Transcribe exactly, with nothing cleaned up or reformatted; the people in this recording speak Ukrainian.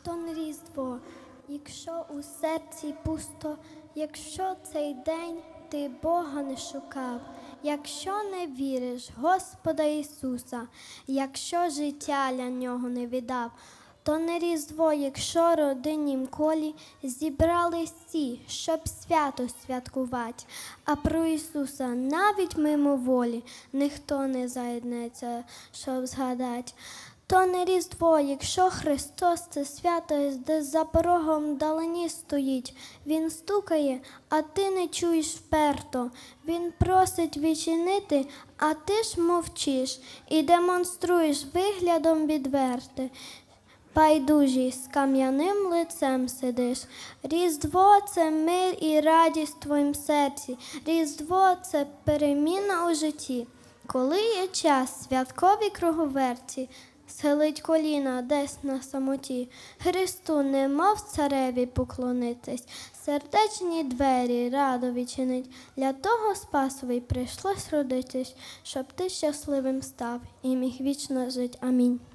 То не Різдво, якщо у серці пусто, якщо цей день ти Бога не шукав, якщо не віриш в Господа Ісуса, якщо життя для Нього не віддав, то не Різдво, якщо родиннім колі зібрались всі, щоб свято святкувати, а про Ісуса навіть мимоволі ніхто не заєднеться, щоб згадати. То не Різдво, якщо Христос – це свято, де за порогом вдалині стоїть. Він стукає, а ти не чуєш вперто. Він просить відчинити, а ти ж мовчиш і демонструєш виглядом відверти. Байдужий, з кам'яним лицем сидиш. Різдво – це мир і радість в твоїм серці. Різдво – це переміна у житті. Коли є час святковій круговерті, схилить коліна десь на самоті, Христу немов цареві поклонитись, сердечні двері радо відчинить. Для того Спасові прийшлось родитись, щоб ти щасливим став і міг вічно жить. Амінь.